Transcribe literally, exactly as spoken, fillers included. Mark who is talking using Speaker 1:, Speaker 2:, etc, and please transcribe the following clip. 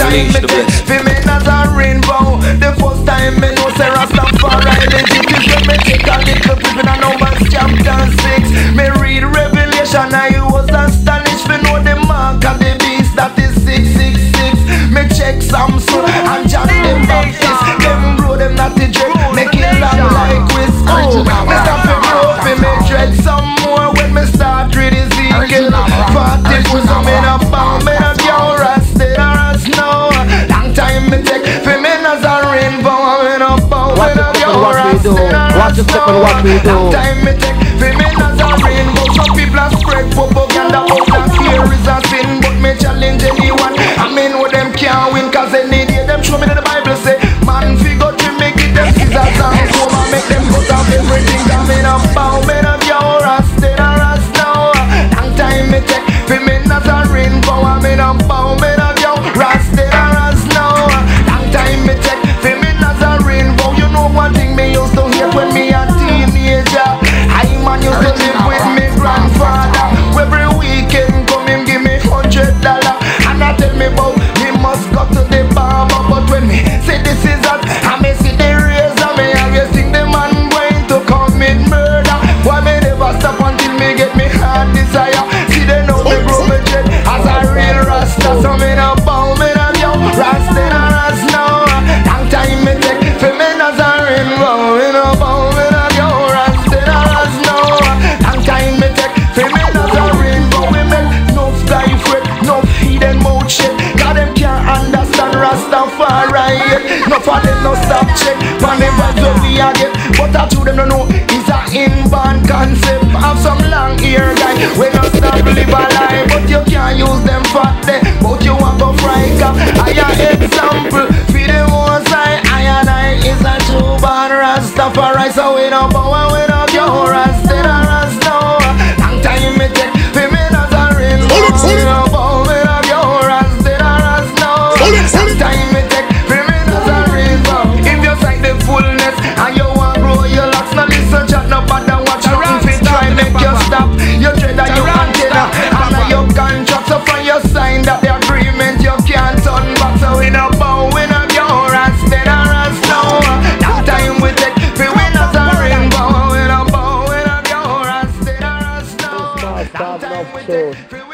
Speaker 1: time me take for me as a rainbow. The first time me know say Rastafari legit is when me take a little trip in a Numbers chapter six. Me read Revelation, I was astonished. Me know the mark of the beast that is six six six. Me check Samson and John the Baptist. Them blow them not the dread, make it long like Wisco. Me stop me grow fi me dread some more when me start read Ezekiel. Forty push some in a bomb, me a girl rusted or us now. Long time me take fi me as a rainbow, me a bomb, me a girl rusted or us now. Long time me take fi me as a rainbow. Some people a spread propaganda out that fear is a sin, but me challenge anyone. I mean know them can't win, cause any day them show me that the Bible say man figure to make it them scissors and comb and make them cut off everything. I'm in a bow, me a girl rusted or us now. Long time me take fi me as a rainbow. I'm in a bow, me a girl rusted or us now. Long time me take fi me as a rainbow. You know one thing me used to hear when me a teenager. I man used to live with me grandfather. Every weekend come him give me hundred dollar, and I tell me about me must go to the barber. But when me say this is that, I me see the razor, me always think the man going to commit murder. Why me never stop until me get me heart desire? See they know me grow me dread as a real rasta. So me no bow, me no yo rasta and ras now. Long time me take for me as a rainbow. Me no bow, me no yo rasta and ras now. Long time me take for me as a rainbow. We make no fly fret, no hidden mouth shit. Cause them can't understand Rastafari yet. No for them no stop check on them vibes where we a get. But I to them no know it's a inborn concept. Have some long ear guy we no stop live a lie, but you can't use them for them. But you want go fry cap. I a example for the one side. I and I is a true born Rastafari. So we no bow and we no go Rasta and Rasta. Long time me take for me as a rainbow. We no bow, we no go Rasta and Rasta. Long time me take for me as a rainbow. If you find the fullness and you want grow your locks, no listen chat, no bother watch. If it try make you stop, you dread that you antenna and now your contract. So for your sign that the agreement you can't turn back. So we no bow, we no go Rasta and Rasta. Long time we take for we as a rainbow. We no bow, we no go Rasta and Rasta. Long time we take for